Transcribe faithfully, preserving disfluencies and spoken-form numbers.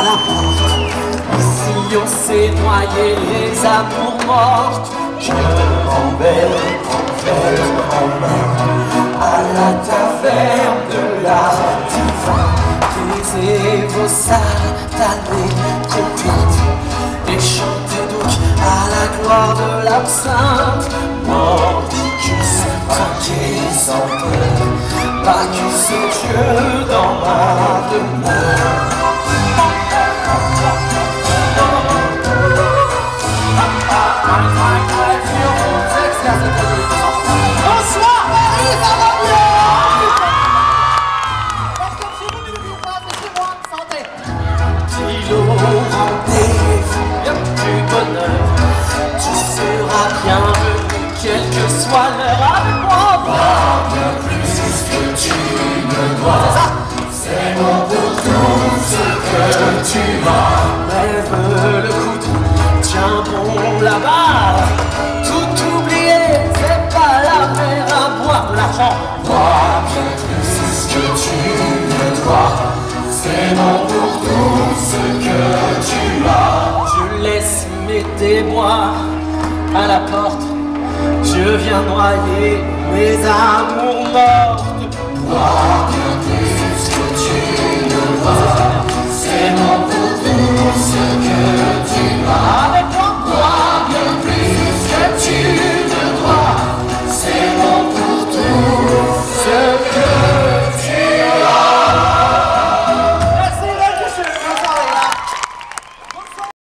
la porte. Ici on s'est noyé les amours mortes. Je m'emmène, envers en main à la taverne de la diva. Taisez vos satanées complaintes et chantez donc à la gloire de l'absinthe. Mordicus, trinquez sans peur, Bacchus est Dieu dans ma demeure. Bonsoir Paris, ça va bien? Parce que chez vous, ne l'oubliez pas, c'est chez moi, santé. Dis-le au rendez-vous du bonheur, tu seras bienvenu, quelle que soit l'heure avec moi. Voir bien plus que tu me dois, c'est bon pour tout ce que tu as. Lève le coude, tiens bon la barre, tout oublier, c'est pas la mer à boire de l'argent. Vois bien plus que tu me dois, c'est bon pour tout ce que tu as. Je laisse mes déboires à la porte, je viens noyer mes amours mortes. Vois bien plus que tu me dois, c'est bon pour tout ce que tu as.